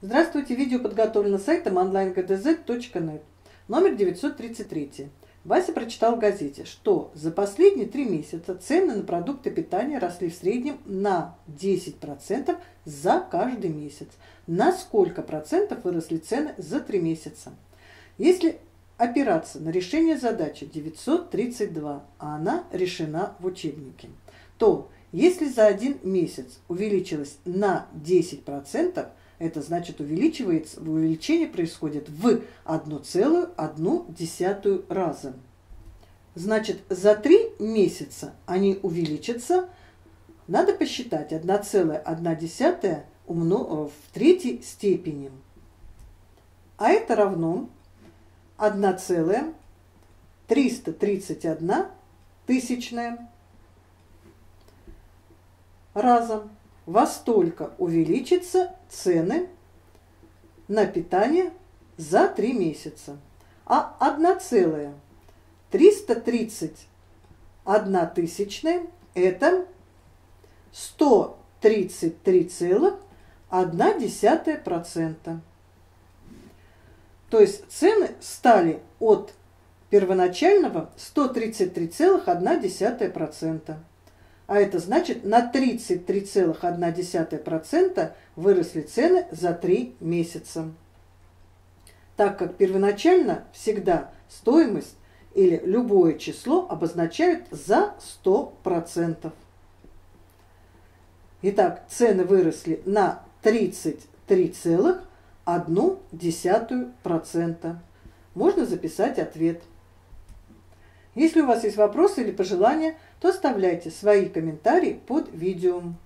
Здравствуйте, видео подготовлено сайтом onlinegdz.net. Номер 933. Вася прочитал в газете, что за последние 3 месяца цены на продукты питания росли в среднем на 10% за каждый месяц. На сколько процентов выросли цены за 3 месяца? Если опираться на решение задачи 932, а она решена в учебнике, то если за 1 месяц увеличилось на 10%, это значит увеличение происходит в 1,1 раза. Значит, за 3 месяца они увеличатся, надо посчитать 1,1 в третьей степени. А это равно 1,331 тысячная раза. Во столько увеличатся цены на питание за 3 месяца. А 1,331 тысячная это 133,1%. То есть цены стали от первоначального 133,1%. А это значит, на 33,1% выросли цены за 3 месяца. Так как первоначально всегда стоимость или любое число обозначают за 100%. Итак, цены выросли на 33,1%. Можно записать ответ. Если у вас есть вопросы или пожелания, то оставляйте свои комментарии под видео.